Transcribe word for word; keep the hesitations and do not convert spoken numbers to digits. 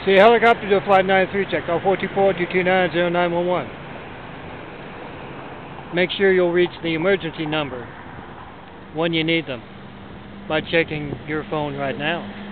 See a helicopter to flight nine three, check call four two four, two two nine, zero nine one one. Make sure you'll reach the emergency number when you need them by checking your phone right now.